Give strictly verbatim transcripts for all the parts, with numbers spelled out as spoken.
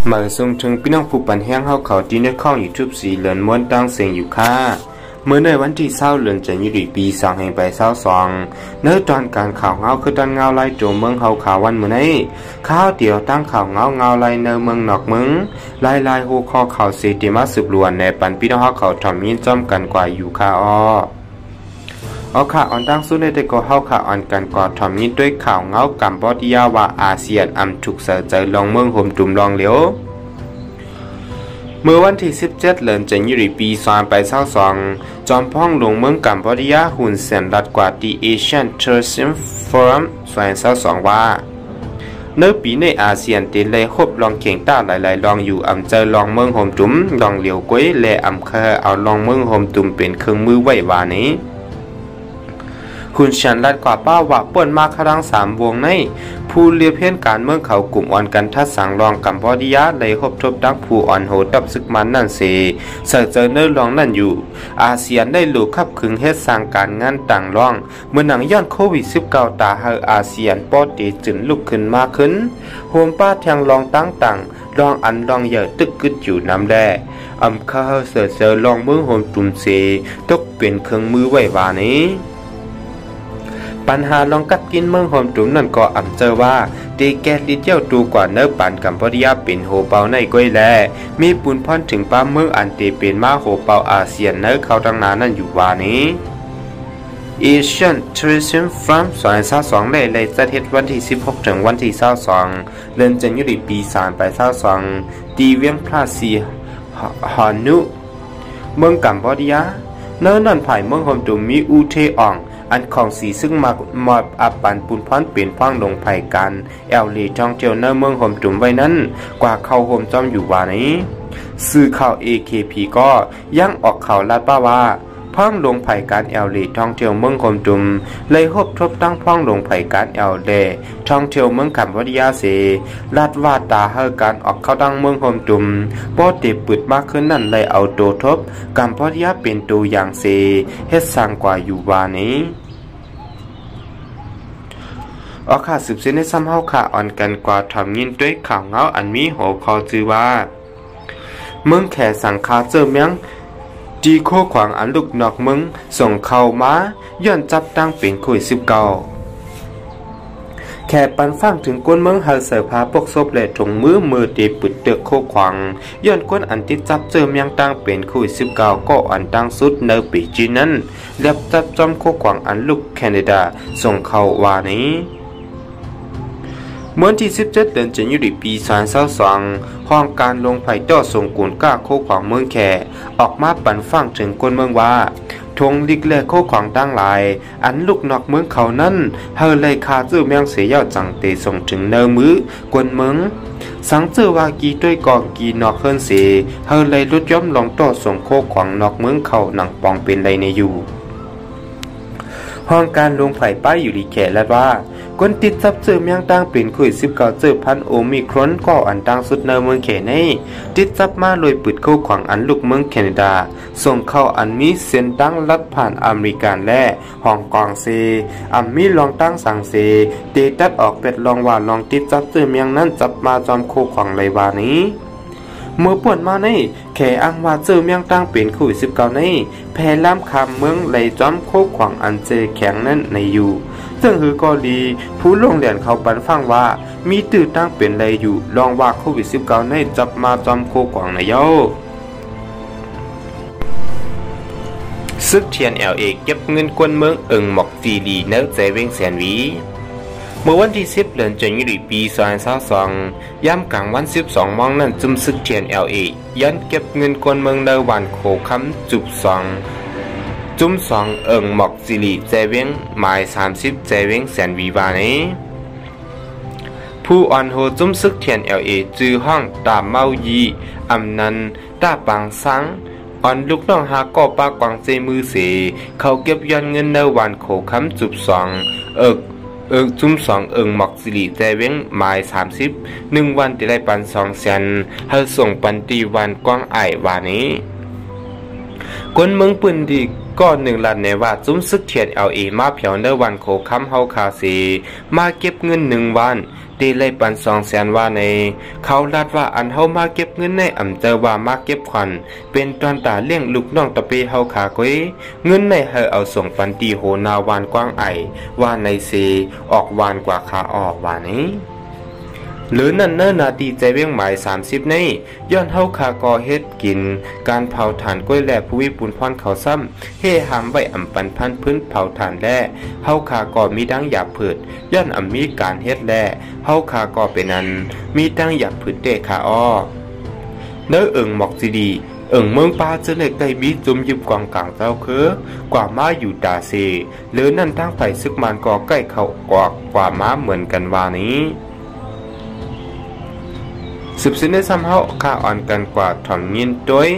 มาส่งถึงพี่น้องผู้ปันแห้งเฮาเขาที่ในข้องยูทูบสีเหลือนม้วนตั้งเสียงอยู่ค่ะเมื่อในวันที่เศร้าเลือนจันทร์ยุปีสองแห่งไปเศร้าสองเนื้อตอนการข่าวเงาคือตอนเงาไล่โจมเมืองเฮาข่าววันเมื่อนี้ข้าวเดียวตั้งข่าวเงาเงาไล่เนื้อเมืองนอกเมืองไล่ไล่หูคอข่าวเสติมาสืบล้วนในปันพี่น้องเฮาเขาทำยินจอมกันกว่าอยู่ค่ะอ้อเอาข่าวอ่อนตั้งสู้ในแต่ก็เฮาข่าวอ่อนกันกอดทอมยินด้วยข่าวเงากัมพูชาว่าอาเซียนอำถูกเสยใจลองเมืองห่มตุ่มลองเหลียวเมื่อวันที่สิบเจ็ดเดือนจันทร์ปีสองพันยี่สิบสองจอมพ่องลงเมืองกัมพูชาหุ่นเสียนรัดกว่าที่ Asian Tourism Forum สองพันยี่สิบสองว่าเนื้อปีในอาเซียนติเลยคบลองเข่งต้าหลายๆลองอยู่อำเจอลองเมืองห่มตุ่มลองเหลียวก้อยและอำเคอเอาลองเมืองห่มตุ่มเป็นเครื่องมือไว้วานี้คุณชันรัดกว่าป้าว่าป่วนมาครั้งสามวงในผู้เลียเพี้ยนการเมืองเขากลุ่มอ่อนกันทัดสังรองกัมพูชาเลยคบทบดักผู้อ่อนโหดับซึกมันนั่นเสเสือเจอเนื้อลองนั่นอยู่อาเซียนได้หลุดขับขึงเฮ็ดสร้างการงานต่างร่องเมื่อหนังย้อนโควิด สิบเก้า ตาเฮออาเซียนปอตีจึนลุกขึ้นมาขึ้นโฮมป้าแทงลองตั้งต่างลองอันลองเหยื่อตึกกึดอยู่น้ำแร่อำคาเฮเสือเจอลองเมืองโฮมตุ่มเสตกเป็นเครื่องมือไว้วานี้ปัญหาลองกัดกินเมืองโฮมตุ่มนั่นก็อ่ำเจอว่าดีแกลิเจ้าตูกว่าเนื้อปันกัมพูชาเป็นโหเปาในก้อยแลมีปุนพรถึงป้าเมืองอันเตเป็นมาโหเปาอาเซียนเนื้อเขาตั้งนานนั่นอยู่วานี้ Asian Tourism Forum สองพันยี่สิบสองได้เลยจัดเฮ็ดวันที่สิบหกถึงวันที่ยี่สิบสองเดือนจันทร์ปีสามพันยี่สิบสองตีเวียงพลาซีฮานุเมืองกัมพูชาเนื้อนั่นภายเมืองโฮมตุ่มมีอูเทอองอันของสีซึ่งมามอบอับปันปุนพรเปลี่ยนฟังลงไผ่กันแอลลีท่องเที่ยวในเมืองห่มจุ่มไว้นั้นกว่าเข้าห่มจอมอยู่ว่านี้สื่อข่าว เอ เค พี ก็ยังออกข่าวลาดป้าว่าพ่องลงไผ่การแอลลีท่องเที่ยวเมืองห่มจุ่มเลยฮบทบตั้งพ่องลงไผ่การแอลเลท่องเที่ยวเมืองกัมพูชาเสลาดว่าตาเฮอการออกเข้าตั้งเมืองห่มจุ่มป้อเตปืดมากขึ้นนั่นเลยเอาโตทบกัมพูชาเป็นตัวอย่างเสเฮ็ดสร้างกว่าอยู่ว่านี้ออกข่าวสืบเส้นในซ้ำเฮาข่าอ่อนกันกว่าทำยินด้วยข่าวเงาอันมีหัวข้อชื่อว่าเมืองแขสังคาเจอเมียงจีโคขวางอันลุกนอกเมืองส่งเข้ามาย้อนจับตั้งเป็นโควิดสิบเก้าแขปันฟังถึงก้นเมืองเฮาเสือพาปกศพและถุงมือมือเตปุดเตือกโคขวางย้อนก้นอันติดจับเจอเมียงตั้งเป็นโควิดสิบเก้าก็อันตั้งสุดในปีจีนนั้นเรียบจับจอมโคขวางอันลุกแคนาดาส่งเข้าวานี้เมื่อที่สิบเจ็ดเดือนจันทร์ปีสองพันยี่สิบสองห้องการลงไผ่ต่อส่งกุนก้าโคขวางเมืองแขออกมาปั่นฟังถึงคนเมืองว่าทงลิกแลโคขวางตั้งหลายอันลูกนอกเมืองเขานั้นเฮอเลยคาจื้อเมียงเสียยอดจังเตส่งถึงเนื้อมือกวนเมืองสังเจอว่ากีด้วยกองกีนอกเฮินเสเฮอเลยลดย่อมลงต่อส่งโคขวางนอกเมืองเขาหนังปองเป็นไรในอยู่ห้องการลงไผ่ป้ายอยู่ดีแขและว่าคนติดซับเจอเมียงตั้งเป็นโควิดสิบเก้าเจอพันโอมิครอนก็อันตั้งสุดในเมืองแขในติดซับมาโดยปืดเข้าขวางอันลูกเมืองแคนาดาส่งเข้าอันมีเส้นตั้งลัดผ่านอเมริกันและฮ่องกงเซอันมีลองตั้งสังเซเตตัดออกเป็ดลองว่าลองติดซับเจอเมียงนั้นจับมาจอมโคขวางไรวานี้เมื่อป่วนมาในแขอ้างว่าเจอเมียงตั้งเป็นโควิดสิบเก้าในแพร่ล้ำคำเมืองไหลจอมโคขวางอันเจแข็งนั้นในอยู่ซึ่งคือกอลีผู้ลงเรียนเขาปันฟังว่ามีตื่นตั้งเป็นไรอยู่ลองว่าโควิดสิบเก้าในจับมาจอมโคขวางในเย้าซึกเทียน แอล เอ เก็บเงินกวนเมืองเอิงหมอกจีรีเนื้อใจเวงแสนวีเมื่อวันที่สิบเดือนจันทร์ปีสองพันยี่สิบสองย่ำกลางวันสิบสองมองนั้นจุ่มซึกเทียน แอล เอ ยันเก็บเงินกวนเมืองในวันโคคำจุบสองจุ่มสองเอิงหมอกสิริใจเว้งหมายสามสิบใจเว้งแสนวีวานี้ผู้อ่อนโหจุ่มซึกเทียน แอล เอ จือห้องตาเมายีอำนันตาปังสังอ่อนลูกน้องหาก่อปากวางเจมือเสเขาเก็บย้อนเงินในวันโขคำจุบสองเอิกเอิกจุ่มสองเอิงหมอกสิริใจเว้งหมายสามสิบหนึ่งวันจะได้ปันสองแสนให้ส่งปันตีวันกว้างไอวานี้คนเมืองปืนดีก็หนึ่งลันในว่าจุ้มซึกเทียน แอล เอ มาเผียวในวันโคคำเฮาคาสีมาเก็บเงินหนึ่งวันตีเลยปันสองแสนว่าในเขาลัดว่าอันเฮามาเก็บเงินในอำเจอว่ามาเก็บขวัญเป็นตอนตาเลี้ยงลูกน้องตะเปเฮาขาก้อยเงินในเฮาเอาส่งปันตีโหนาวานกว้างไอว่าในเซออกวานกว่าขาออกว่านี้หรือนั่นเนิ่นนาทีใจเวียงหมายสามสิบในย้อนเฮาคากอเฮ็ดกินการเผาถ่านกล้วยแหล่ผู้วิปุนพรเขาซ้ำเฮหามไว้อำปันพันพื้นเผาถ่านแล่เฮาคากอมีดังหยาบผืดย้อนอำมีการเฮ็ดแล่เฮาคากอเป็นนั้นมีดังหยาบผืดเตะขาอ้อเนื้อเอิงหมอกจีดีเอิงเมืองปาเจเล็กได้มีจุมยุบกองกลางเจ้าคือกว่าม้าอยู่ตาเซหรือนั่นทั้งไผ่ซึกมันกอใกล้เข้ากว่ากว่าม้าเหมือนกันว่านี้สืบสินได้ซ้ำเฮาค่าอ่อนกันกว่าถอนยินด้วย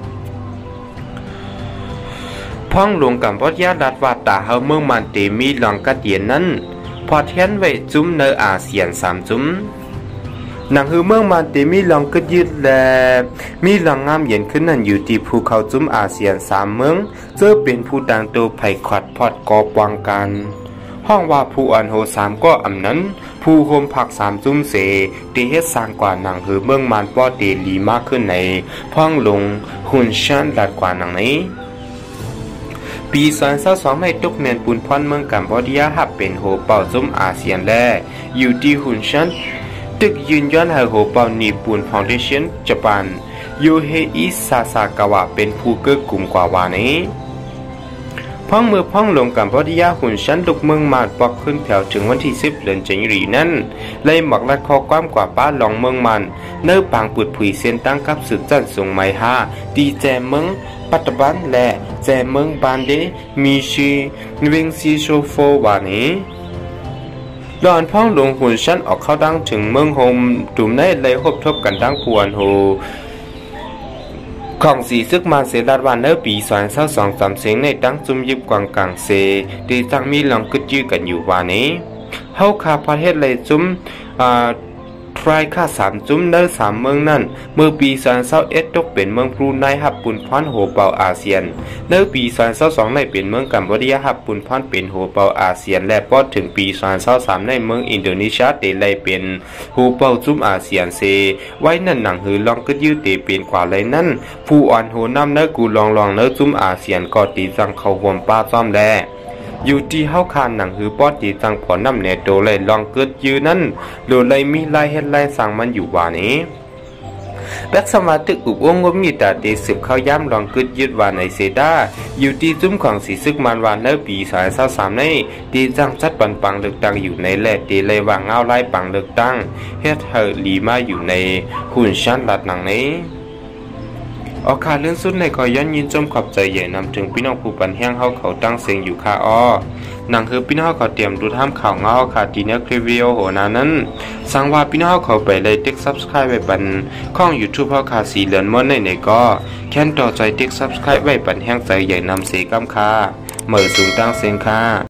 พ้องหลวงกัมพูชาดัดว่าตาเฮาเมืองมันเตมีหลองกะเตียนนั้นพอเทียนไว้จุ้มในอาเซียนสามจุ้มหนังฮือเมืองมันเตมีหลองกึดยืดแลมีหลองงามเย็นขึ้นนั่นอยู่ที่ภูเขาจุ้มอาเซียนสามเมืองเจอเป็นผู้ดังโตไผ่ขวัดพอดกอบวางกันห้องว่าผู้อันโหสามก็อำนั้นผู้โฮมผักสามจุ้มเสตีเฮ็ดสร้างกว่าหนังหือเมืองมานป้อเตลีมากขึ้นในพ้องลงหุ่นชันดัดกว่าหนังนี้ปีสองพันยี่สิบสองในตุกเนนปูนพรเมืองกัมพูชาหับเป็นโหเป่าจุ้มอาเซียนแลอยู่ที่หุ่นชันตึกยืนย้อนให้โหเป่านีปูนฟาวเดชั่นญี่ปุ่นโยเฮอิซาซากาวะเป็นผู้เกิดกลุ่มกว่าวานี้พ้องมือพ้องลงกัมพูชาหุ่นชั้นลุกเมืองมาดปอกขึ้นแถวถึงวันที่สิบเดือนจันยายนนั้นเลยหมักลัดคอความกว่าป้าหลองเมืองมันเนื้อปางปุดผุยเส้นตั้งกับสืบจันทรงไม้ห้าดีแจเมืองปัตตบันและแจเมืองบานเดมีชีเวงซีโชโฟวานี้หลอนพ้องลงหุ่นชั้นออกเข้าดังถึงเมืองโฮมจุ่มในเลยพบทบกันดังปวนโฮของสีซึกมาเสดัดวันเนอปีสองพันยี่สิบสองสามเสียงในตั้งจุ่มยิบกวางกลางเสดีจังมีหลังกึดยื้อกันอยู่วานี้เฮาคาประเทศเลยจุ่มอ่าทรายค่าสามจุ้มเนอสามเมืองนั่นเมื่อปีสองพันยี่สิบเอ็ดตกเป็นเมืองพรูในหับปุนพรโหเปาอาเซียนเนอปีสองพันยี่สิบสองในเป็นเมืองกัมพูชาหับปุนพรเป็นโหเปาอาเซียนและพอถึงปีสองพันยี่สิบสามในเมืองอินโดนีเซียเตเลยเป็นโหเปาจุ้มอาเซียนเซไว้นั่นหนังหือลองก็ยืดเตเป็นกว่าเลยนั่นผู้อ่อนโหน้ำเนอกูลองลองเนอจุ้มอาเซียนก็ตีจังเขาห่วมป้าซ้อมแลอยู่ที่เฮาคานหนังหือป้อตีจังผอน้ำเนโตเลยลองเกิดยืนนั้นโดยเลยมีลายเฮ็ดลายสั่งมันอยู่ว่านี้แบกสมาธิอุบองงมมีตาเตสืบเข้าย้ำลองเกิดยืดว่าในเซดาอยู่ที่จุ้มของสีซึกมันวานเนอปีสองพันยี่สิบสามในตีจังจัดปันปังเลือกตั้งอยู่ในแลเตเลยว่างเงาไล่ปังเลือกตั้งเฮ็ดเฮอลีมาอยู่ในหุ่นชั้นลัดหนังนี้ออกขาเลื่อนสุดในก็ย้อนยินจมขอบใจใหญ่นำถึงพี่น้องผู้ปันแห้งเฮาเขาตั้งเสียงอยู่คาอ้อหนังคือพี่น้องเขาเตรียมดูท่ามข่าวเงาขาดีเนื้อคลิปวิดีโอโหนานั้นสั่งว่าพี่น้องเขาไปเลยติ๊ก Subscribe ไว้บันข้อง YouTube เฮาขาสีเหลือนม้วนในในก็แค่นต่อใจติ๊ก Subscribe ไว้ปันแห้งใจใหญ่นำเสกำคาเหมือสูงตั้งเสียงคา